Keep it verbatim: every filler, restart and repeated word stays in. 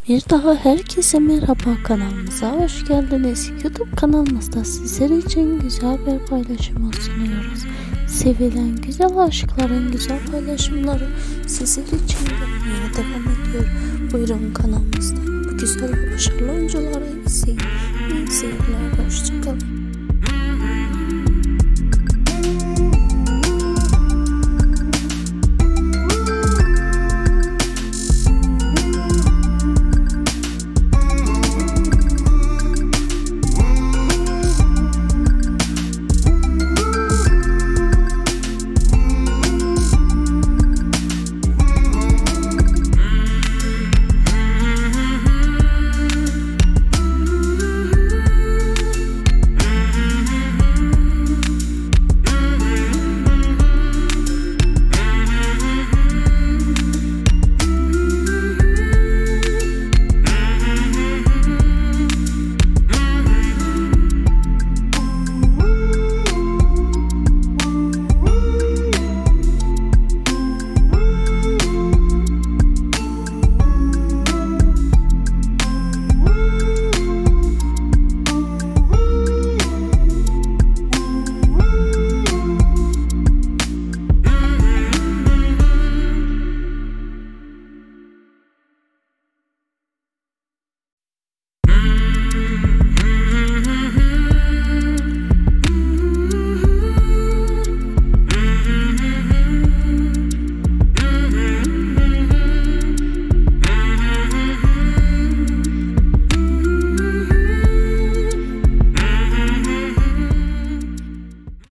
Bir daha herkese merhaba, kanalımıza hoş geldiniz. YouTube kanalımızda sizler için güzel bir paylaşım sunuyoruz. Sevilen güzel aşkların güzel paylaşımları sizler için yapmaya devam ediyor. Buyurun kanalımızda bu güzel ve başarılı oyuncuları izleyin. İyi seyirler, hoşçakalın.